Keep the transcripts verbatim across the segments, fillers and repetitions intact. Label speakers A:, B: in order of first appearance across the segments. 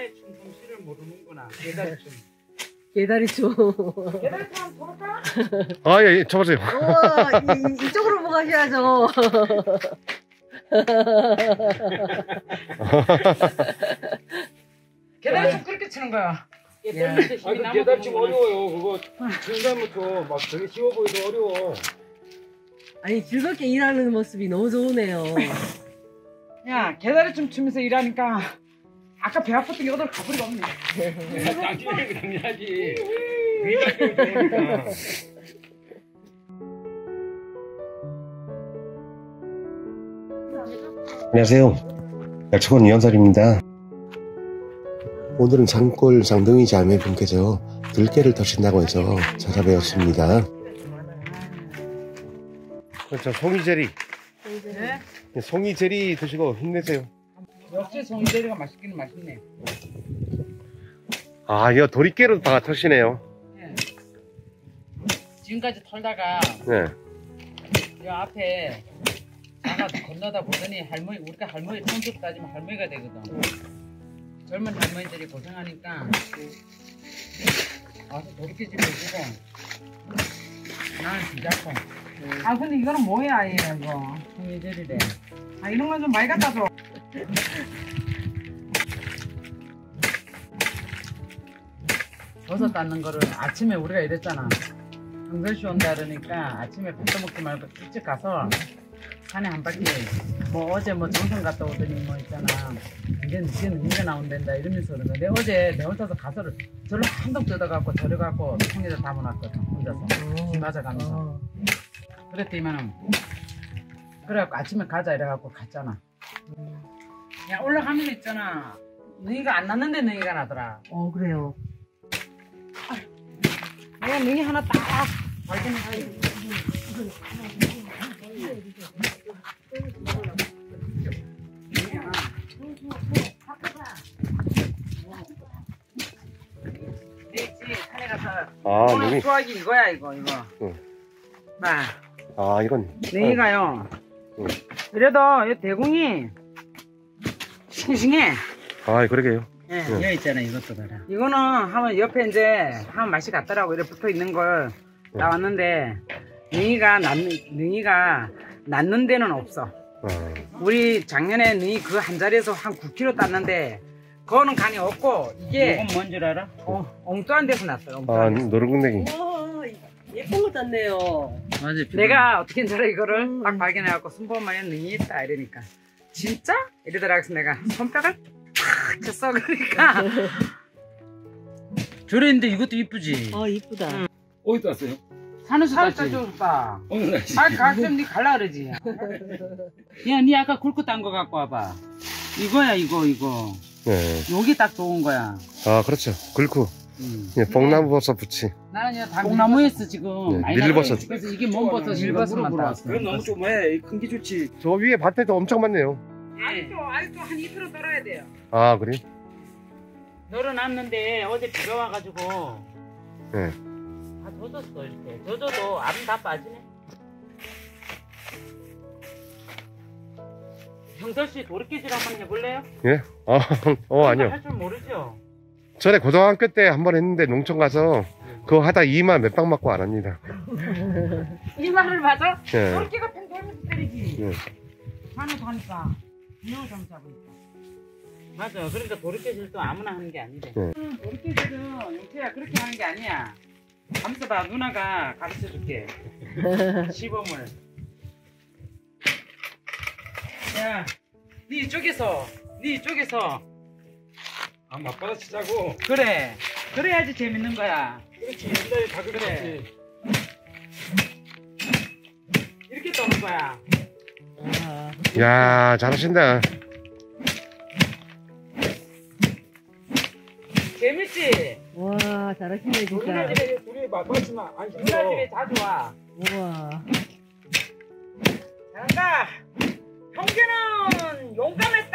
A: 개다리춤 솜씨를 모르는구나. 개다리춤.
B: 개다리춤.
A: 개다리춤 한번 볼까?
C: 아, 예, 예, 쳐보세요.
B: 우와, 이, 이쪽으로 보고 하셔야죠.
A: 개다리춤 그렇게 치는 거야.
D: 예. 아, 그 개다리춤 어려워요. 그거 중간부터 막 되게 쉬워 보여도 어려워.
B: 아니, 즐겁게 일하는 모습이 너무 좋으네요.
A: 야, 개다리춤 추면서 일하니까 아까 배 아팠던 게 오늘 가버리가 없네.
D: 당연히 당연하지. 위장병 좋으니까.
C: 안녕하세요. 약초원 이현설입니다. 오늘은 장골 장동희 자매분께서 들깨를 터신다고 해서 찾아뵈었습니다. 그렇죠. 송이제리.
A: 네?
C: 송이제리 드시고 힘내세요.
A: 역시 송이제리가 맛있기는 맛있네.
C: 아, 이거 도리깨로 다 터시네요.
A: 네. 지금까지 털다가
C: 네.
A: 이 앞에 자가 건너다 보더니 할머니, 우리가 할머니 성격 따지면 할머니가 되거든. 젊은 할머니들이 고생하니까 와서 도리깨집을 주고 나는 비자코. 아 근데 이거는 뭐야 얘 이거 송이제리래. 아 이런 건 좀 많이 갖다 줘. 버섯 땄는 거를 아침에 우리가 이랬잖아. 경설씨 온다 그러니까 아침에 밥도 먹지 말고 일찍 가서 산에 한 바퀴 뭐 어제 뭐 정선 갔다 오더니 뭐 있잖아 이제 늦게 늦게 나온댄다 이러면서 그러는 거야. 어제 내 혼자서 가서를 절로 한동 뜯어갖고 절여갖고 통에다 담아놨거든 혼자서 집 맞아가면서. 그랬더니만은 그래갖고 아침에 가자 이래갖고 갔잖아. 야 올라가면 있잖아 능이가 안 났는데 능이가 나더라.
B: 어, 그래요.
A: 내가 능이 하나 딱 발견해서 산에 가서
C: 아,
A: 오늘
C: 능이.
A: 수확이 이거야 이거 이거.
C: 응.
A: 봐.
C: 아, 이건.
A: 능이가요.
C: 응.
A: 그래도 이 대궁이 싱싱해.
C: 아, 그러게요.
A: 예,
C: 응.
A: 여기 있잖아 이것도 봐라. 이거는 하면 옆에 이제 하면 맛이 같더라고. 이렇게 붙어 있는 걸 나왔는데 능이가 낳는 능이가 낳는 데는 없어.
C: 아,
A: 우리 작년에 능이 그 한 자리에서 한 구 킬로그램 땄는데 그거는 간이 없고 이게 이건 뭔 줄 알아? 어, 엉뚱한 데서 났어요.
C: 아,
A: 엉뚱한 데서.
C: 노루궁뎅이.
B: 우와, 예쁜 거 땄네요.
A: 맞아. 내가 어떻게 줄 알아 이거를 음. 딱 발견해갖고 순보만에 능이 있다 이러니까 진짜? 이러더라. 그래서 내가 손뼉을 탁 쳤어. 그러니까 저랬는데 이것도 이쁘지.
B: 어, 이쁘다.
A: 응.
D: 어디다 왔어요?
A: 산에서 땄다.
D: 오늘 날씨.
A: 아, 가끔 니 갈라 그러지. 야, 니 아까 굵고 딴 거 갖고 와봐. 이거야, 이거, 이거.
C: 네.
A: 여기 딱 좋은 거야.
C: 아, 그렇죠. 긁고.
A: 음.
C: 예, 뽕나무버섯 부치.
A: 나는 다 밀나무에서 지금.
C: 네,
A: 많이
C: 밀버섯.
A: 나가요. 그래서 이게 뭔 버섯, 밀버섯만 따왔어.
D: 그건 너무 조그매. 큰 게 좋지.
C: 저 위에 밭에도 엄청 많네요.
A: 아직도, 아직도 한 이틀은 떨어야 돼요.
C: 아, 그래?
A: 널어놨는데 어제 비가 와가지고.
C: 네.
A: 다 젖었어, 이렇게. 젖어도 암 다 빠지네. 형철씨 도리깨질 한번 해볼래요?
C: 예? 아, 어, 아니요.
A: 할 줄 모르죠?
C: 전에 고등학교 때 한 번 했는데 농촌 가서 그거 하다 이마 몇 방 맞고 안 합니다.
A: 이마를 맞아?
C: 예.
A: 도리깨가 팽 돌면서 때리지.
C: 예.
A: 산에서 하니까 비호 좀 잡으니까. 맞아. 그러니까 도리깨질도 아무나 하는 게 아니래.
C: 네.
A: 응, 도리깨질은 영태야 그렇게 하는 게 아니야. 감싸봐. 누나가 가르쳐줄게. 시범을. 야, 네 이쪽에서, 네 이쪽에서.
D: 아, 맞받아 치자고.
A: 그래. 그래야지 재밌는 거야.
D: 그렇지. 옛날에 다
A: 그래.
D: 그랬지.
A: 이렇게 떠는 거야.
B: 아,
C: 야, 잘하신다.
A: 재밌지?
B: 와, 잘하시네, 진짜.
D: 우리 집에 둘이 맞받아 치면 안
A: 누나
D: 힘들어.
A: 집에 자주 와.
B: 우와.
A: 잘한다. 형제는 용감했다.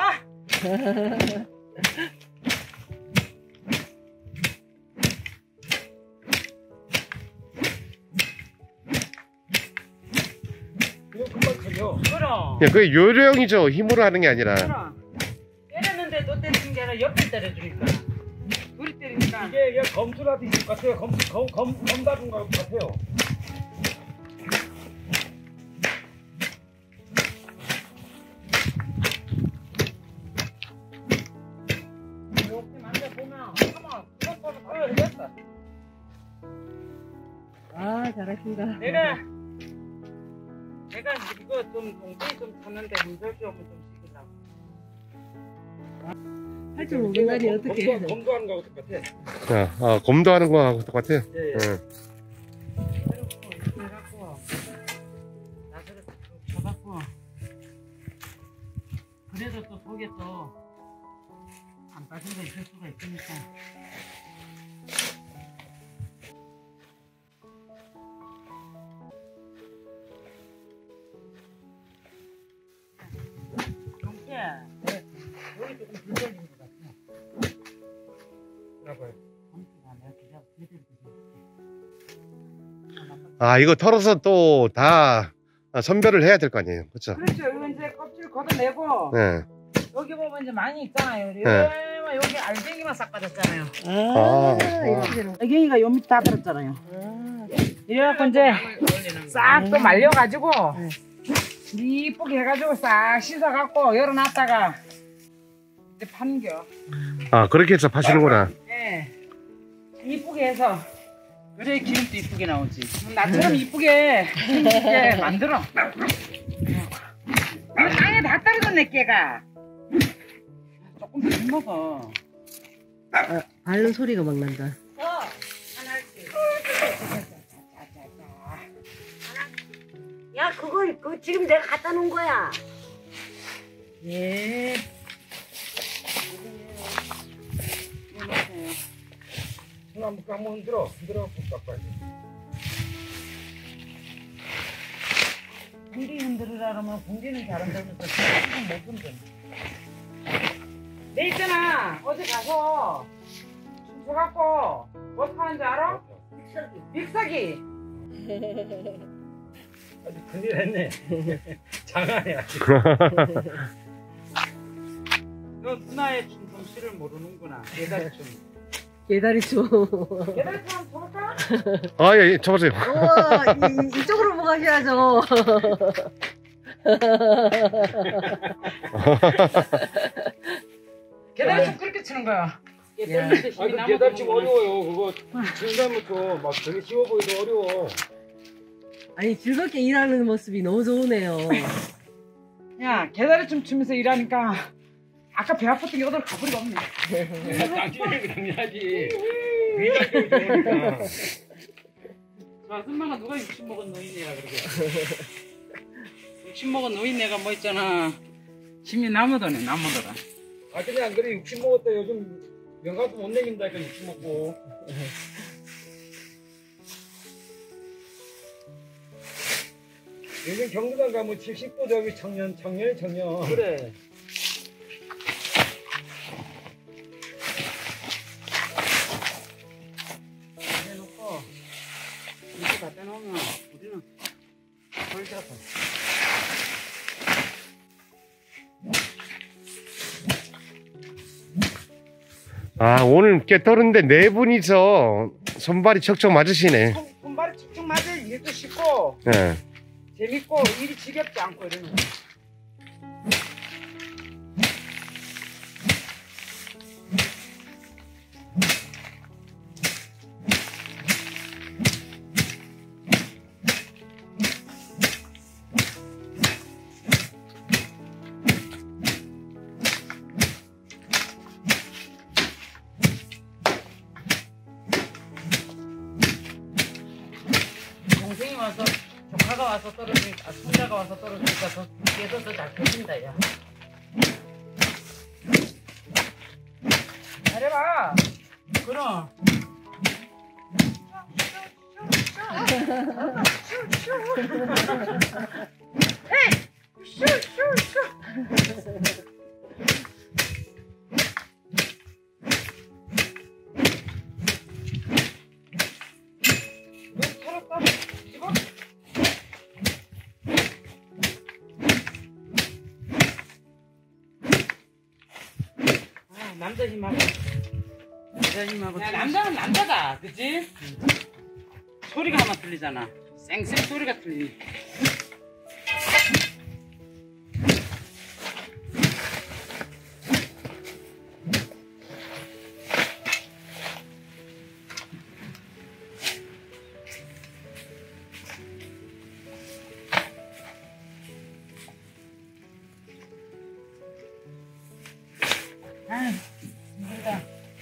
D: 이거 금방 커져.
A: 그럼.
C: 예, 그게 요령이죠. 힘으로 하는 게 아니라.
A: 그럼. 때렸는데 또 때리는 게 아니라 나 옆에 때려주니까. 둘이 때리니까.
D: 이게 그냥 검수라듯이 같아요. 검, 검, 검, 검다준 것 같아요.
A: 이렇게 만져보면 한번 그것도 다 됐어.
B: 아, 잘하신다.
A: 내가 내가 이거 좀 동생이 좀 쳤는데 문설주 오면 좀 시키려고.
B: 할 줄 모른다니 어떻게 해.
D: 검도, 검도하는 것 같아.
C: 자, 아, 검도하는 거하고 똑같아요.
D: 예, 예.
C: 응.
A: 이렇게 이렇게 해갖고 나중에 쭉 쳐갖고 그래도 또 속에 또 안 빠진 거 있을 수가 있으니까. 동태, 네. 여기 조금 불편한 것 같아.
D: 나봐요.
A: 동태가 내가 그냥 제대로 그냥.
C: 아, 이거 털어서 또 다 선별을 해야 될 거 아니에요. 그쵸?
A: 그렇죠. 이거 이제 껍질 걷어내고
C: 네.
A: 여기 보면 이제 많이 있잖아요. 여기,
C: 네.
A: 여기 알갱이만 싹 빠졌잖아요.
B: 아,
C: 아,
B: 이렇게 되는 거.
A: 알갱이가 요 밑에 다 들었잖아요.
B: 아,
A: 이래갖고 이제 싹 또 말려가지고 이쁘게 해가지고 싹 씻어갖고 열어놨다가 이제 판겨.
C: 아, 그렇게 해서 파시는구나.
A: 네. 이쁘게 해서 그래 기름도 이쁘게 나오지. 나처럼 이쁘게 이쁘게 만들어. 땅에 다 떨어졌네 깨가. 조금 덜 먹어.
B: 아, 밟는 소리가 막 난다.
A: 어, 하나씩.
E: 야, 그거, 그 지금 내가 갖다 놓은 거야.
A: 예.
D: 손 한번 한번 흔들어. 흔들어 깎아야지.
A: 공기 흔들으라 그러면 공기는 잘 흔들면서 지금 못 흔들. 내 있잖아. 어디 가서 춤춰갖고 뭐 타는지 알아? 믹서기.
D: 아주 큰일 했네. 장안해 아직.
A: 너 누나의 춤 솜씨를 모르는구나. 계단 춤.
B: 개다리 춤.
A: 계단 춤 한번 볼까?
C: 아, 예, 예, 쳐보세요.
B: 우와, 이, 이쪽으로 보고 가셔야죠.
A: 계단 춤 그렇게 추는 거야.
D: 아, 그 계단치기 어려워요. 그거 치는 사람부터 막 되게 쉬워 보이도 어려워.
B: 아니, 즐겁게 일하는 모습이 너무 좋으네요.
A: 야, 계단에 춤 추면서 일하니까 아까 배 아팠던 게 오늘 가버리가 없네.
D: 당신이 당연하지. 위장병이 좋으니까.
A: 자, 승마가 누가 육십 먹은 노인네라 그러게. 육십 먹은 노인네가 뭐 있잖아. 힘이 나무더네, 나무더라.
D: 아 근데 안 그래 육십 먹었다 요즘 명가도 못 내긴다니까 육십 먹고. 요즘 경기장 가면 칠십도 저기 청년 청년이 청년.
A: 그래. 해놓고 이렇게 갖다 놓으면 우리는 덜 잡아.
C: 아, 오늘 꽤 떠는데 네 분이서 손발이 척척 맞으시네.
A: 손- 손발이 축축 맞을 일도 쉽고
C: 예.
A: 재밌고 일이 지겹지 않고 이러는 거. 동생이 와서 조카가 와서 떨어지니까 아, 손자가 와서 떨어지니까 더 뒤에서 더 잘 터진다 야. 잘해봐. 그럼. 남자 힘하고 여자 힘하고. 야, 남자는 남자다, 그치? 소리가 아마 틀리잖아. 쌩쌩 소리가 틀리니. 아휴, 힘들다.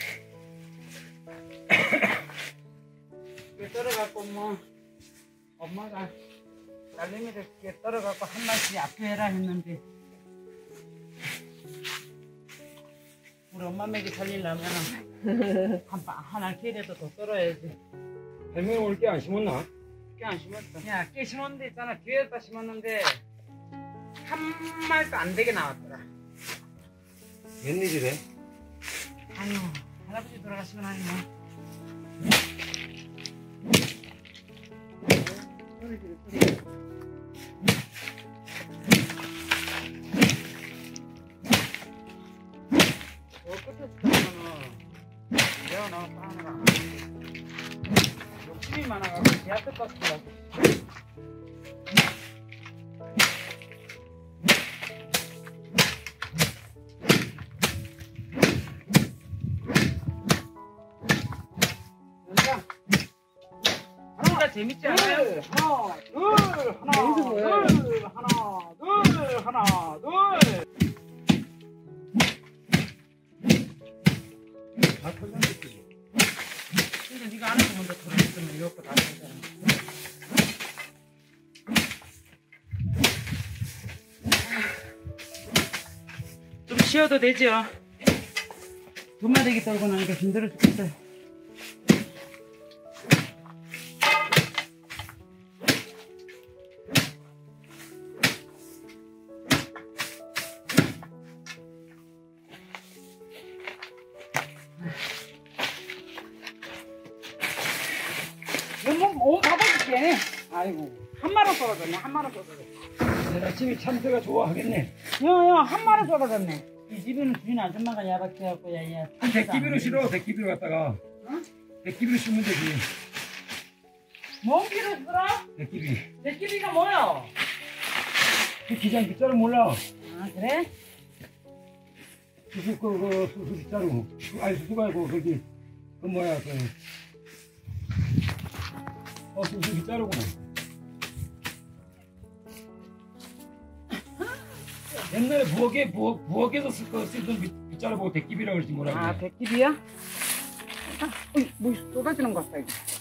A: 깨 떨어갖고 뭐 엄마가 딸내미를 깨 떨어갖고 한 마씩 앞에 해라 했는데 우리 엄마 맥이 살리려면 한 바, 하나 깨라도 더 떨어야지.
D: 할머니 오늘 깨 안 심었나?
A: 깨 안 심었어. 야, 깨 심었는데 있잖아. 뒤에다 심었는데 한 말도 안 되게 나왔더라.
D: 웬일이래?
A: 아유, 할아버지 돌아가시고 나니 뭐. 소리 지르, 소리. 저 끝에서 들어가면은 내가 나와서 하느라 욕심이 많아가지고 제 앞에 떴더라고. 하나 재밌지 않아요? 하나, 둘, 하나,
B: 여기서 뭐야?
A: 둘, 하나, 둘, 하나, 둘.
D: 다 털렸지.
A: 근데 네가 안에서 먼저 돌아있으면 이거 다 되잖아. 좀 쉬어도 되죠? 두마대기 떨고 나니까 힘들어 죽겠어요. 몸 받아줄게. 아이고, 한 마리 쏟아졌네, 한 마리 쏟아졌네.
D: 내일 아침에 참새가 좋아하겠네.
A: 야, 야, 한 마리 쏟아졌네. 이 집에는 주인 아줌마가 야박해갖고, 야, 야.
D: 백기비로 실어, 백기비로 갖다가.
A: 응?
D: 백기비로 심으면 되지.
A: 뭔 기를 쓰라?
D: 백기비.
A: 백기비가 뭐야?
D: 그 기장 빗자루 몰라.
A: 아, 그래?
D: 수수, 그, 그, 수수 빗자루. 아니, 수수가 아니고, 거기, 그 뭐야, 그. 어, 수수 빗자루구나. 옛날에 부엌에, 부엌, 부엌에서 쓰, 그, 쓰던 빗- 빗자루 보고 백기비라고 그러지 뭐라고.
A: 아, 백기비야? 아, 어이, 뭐 쏟아지는 것 같다, 이거.